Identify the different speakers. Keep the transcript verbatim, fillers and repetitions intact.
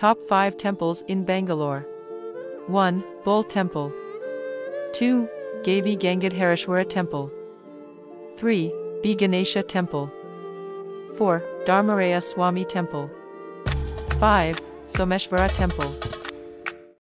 Speaker 1: Top five temples in Bangalore. one. Bull Temple. two. Gavi Gangadhareshwara Temple. three. B. Ganesha Temple. four. Dharmaraya Swami Temple. five. Someshvara Temple.